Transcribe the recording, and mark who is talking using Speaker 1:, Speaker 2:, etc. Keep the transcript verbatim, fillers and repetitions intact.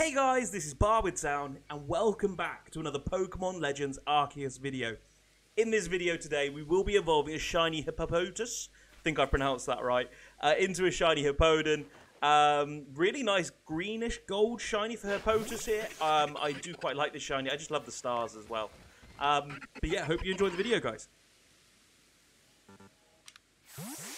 Speaker 1: Hey guys, this is Bar with Sound, and welcome back to another Pokemon Legends Arceus video. In this video today, we will be evolving a Shiny Hippopotas, I think I pronounced that right, uh, into a Shiny Hippowdon. Um, really nice greenish gold shiny for Hippopotas here. Um, I do quite like this shiny, I just love the stars as well. Um, but yeah, hope you enjoyed the video, guys.